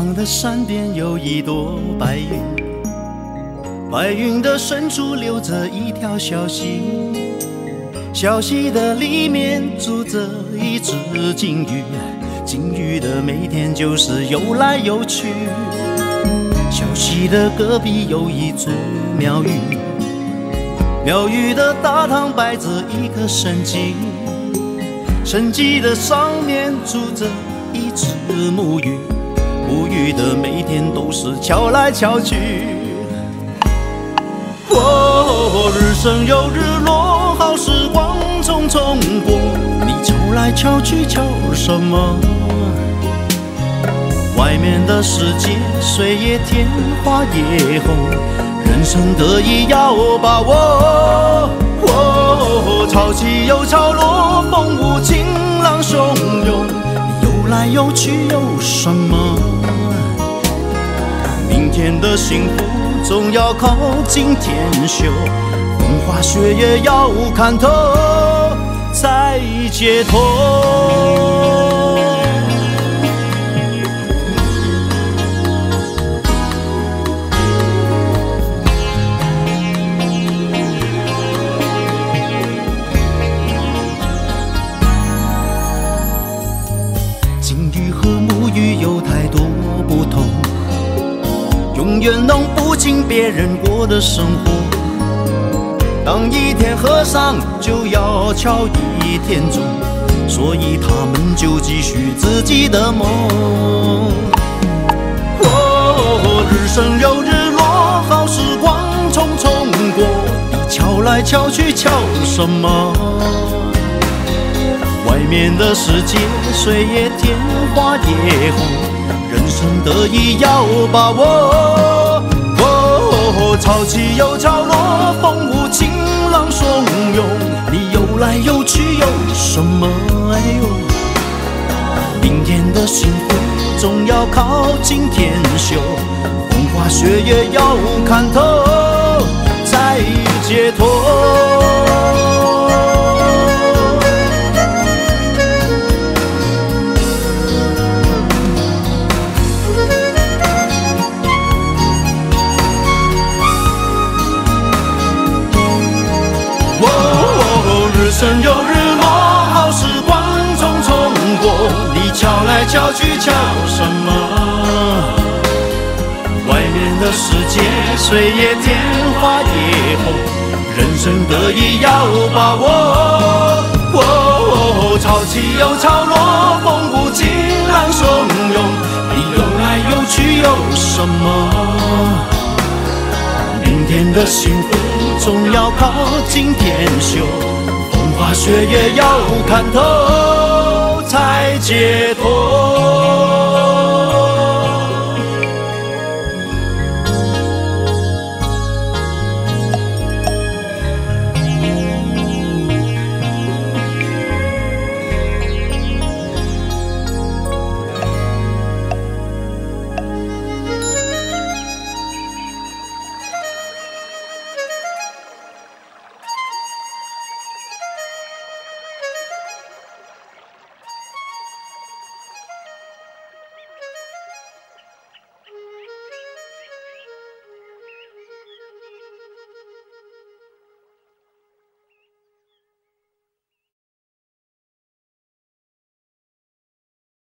方的山边有一朵白云，白云的深处流着一条小溪，小溪的里面住着一只金鱼，金鱼的每天就是游来游去。小溪的隔壁有一座庙宇，庙宇的大堂摆着一个神迹，神迹的上面住着一只木鱼，木鱼的每天都是敲来敲去。哦，日升又日落，好时光匆匆过，你敲来敲去敲什么？外面的世界水也甜花也红，人生得意要把握。哦，潮起又潮落，风舞情浪汹涌，你游来游去有什么？明天的幸福总要靠今天修，风花雪月要看透才解脱。金鱼和木鱼有太多不同，永远弄不清别人过的生活。当一天和尚就要敲一天钟，所以他们就继续自己的梦。哦，日升又日落，好时光匆匆过，你敲来敲去敲什么？外面的世界水也甜花也红，人生得意要把握。哦，潮起又潮落，风舞情浪汹涌，你游来游去有什么？哎呦，明天的幸福总要靠今天修，风花雪月要看透才解脱。日升又日落，好时光匆匆过，你敲来敲去敲什么？外面的世界水也甜花也红，人生得意要把握。哦，潮起又潮落，风舞情浪汹涌，你游来游去有什么？明天的幸福总要靠今天修，风花雪月要看透才解脱。